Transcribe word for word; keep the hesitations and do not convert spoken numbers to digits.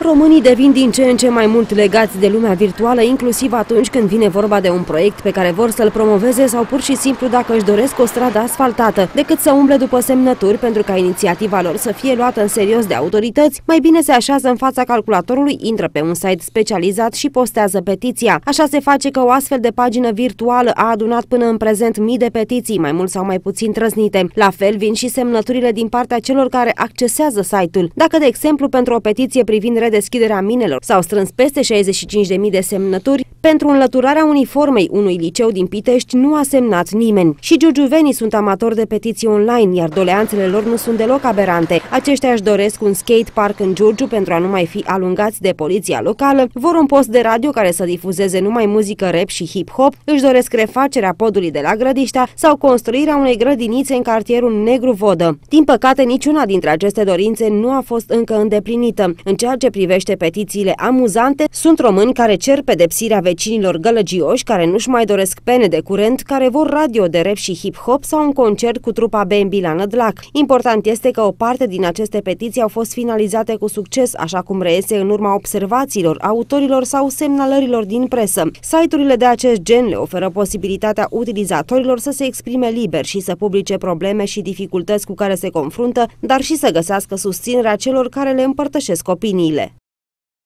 Românii devin din ce în ce mai mult legați de lumea virtuală, inclusiv atunci când vine vorba de un proiect pe care vor să-l promoveze sau pur și simplu dacă își doresc o stradă asfaltată, decât să umble după semnături pentru ca inițiativa lor să fie luată în serios de autorități, mai bine se așează în fața calculatorului, intră pe un site specializat și postează petiția. Așa se face că o astfel de pagină virtuală a adunat până în prezent mii de petiții, mai mult sau mai puțin trăznite. La fel vin și semnăturile din partea celor care accesează site-ul. Dacă, de exemplu, pentru o petiție privind redeschiderea minelor s-au strâns peste șaizeci și cinci de mii de semnături, pentru înlăturarea uniformei unui liceu din Pitești nu a semnat nimeni. Și giugiuvenii sunt amatori de petiții online, iar doleanțele lor nu sunt deloc aberante. Aceștia își doresc un skate park în Giurgiu pentru a nu mai fi alungați de poliția locală, vor un post de radio care să difuzeze numai muzică rap și hip-hop, își doresc refacerea podului de la Grădiștea sau construirea unei grădinițe în cartierul Negru Vodă. Din păcate, niciuna dintre aceste dorințe nu a fost încă îndeplinită. În ceea ce privește petițiile amuzante, sunt români care cer pedepsirea vecinilor gălăgioși, care nu-și mai doresc pene de curent, care vor radio de rap și hip-hop sau un concert cu trupa B and B la Nădlac. Important este că o parte din aceste petiții au fost finalizate cu succes, așa cum reiese în urma observațiilor autorilor sau semnalărilor din presă. Site-urile de acest gen le oferă posibilitatea utilizatorilor să se exprime liber și să publice probleme și dificultăți cu care se confruntă, dar și să găsească susținerea celor care le împărtășesc opiniile.